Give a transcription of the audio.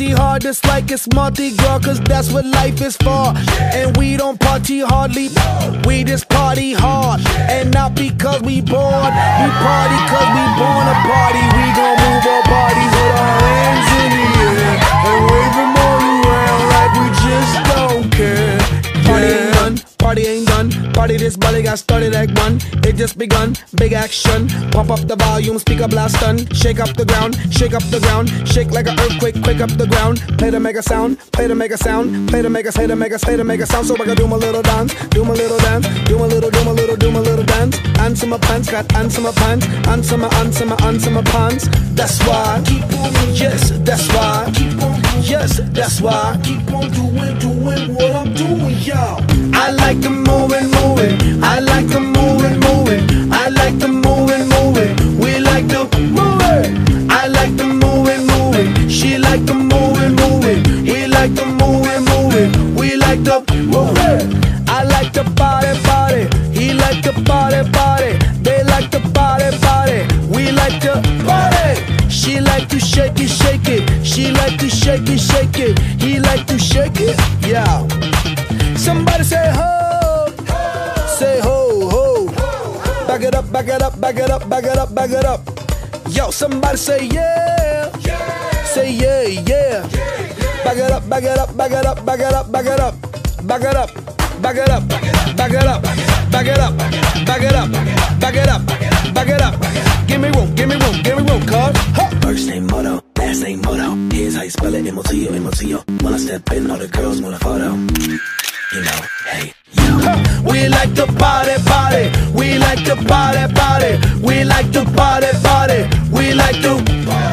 party hard just like it's Mardi Gras, cause that's what life is for. And we don't party hardly, we just party hard. And not because we bored, we party cause we born to party. We gon' move our bodies with our hands in the air and wave them all around like we just don't care. Party ain't done, party ain't done. Party this body got started at 1. It just begun, big action. Pump up the volume, speaker blast stun. Shake up the ground, shake up the ground. Shake like an earthquake, quake up the ground. Play to make a sound, play to make a sound. Play to make a, play to make a, play to make a sound. So I can do my little dance, do my little dance. Do my little, do my little, do my little dance. Answer my pants, got answer my pants. Answer my, answer my, answer my pants. That's why I keep on, yes, that's why I keep on, yes, that's why I keep on doing what I'm doing, y'all. I like the moving, moving. I like the moving, moving. I like the moving, moving. We like the moving. I like the moving, moving. She like the moving, moving. We like the moving, moving. We like the moving. I like the body, body. He like the body, body. They like the body, body. We like the body. She like to shake it, shake it. She like to shake it, shake it. He like to shake it, yeah. Somebody say ho, say ho, ho. Back it up, back it up, back it up, back it up, back it up. Yo, somebody say yeah, say yeah, yeah. Back it up, back it up, back it up, back it up, back it up, back it up, back it up, back it up, back it up, back it up, back it up, back it up. Give me room, give me room, give me room, cuz. First name Moto, last name Moto. Here's how you spell it, M-O-T-O, M-O-T-O. When I step in, all the girls want a photo. You know, hey, yo. We like the body, body. We like the body, body. We like the body, body. We like the